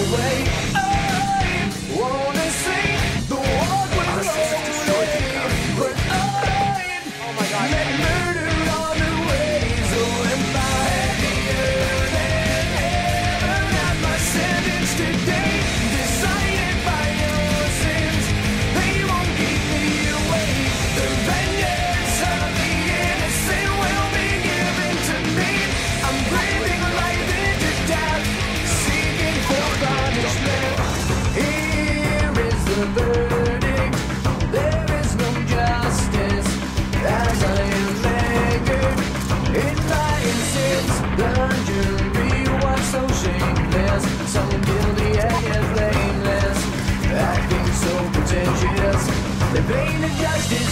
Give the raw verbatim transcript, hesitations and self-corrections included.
away. I wanna see the world when rolling, but I Oh my God. let murder on the ways. Oh, am I happier than ever? Not my sentence today, decided by your sins. They won't keep me away. The vengeance of the innocent will be given to me. I'm breathing life into death, seeking for punishment. Here is the verdict. There is no justice as I am anchored in my sins. The jury was so shameless, some guilty and yet blameless, acting so pretentious. They painted justice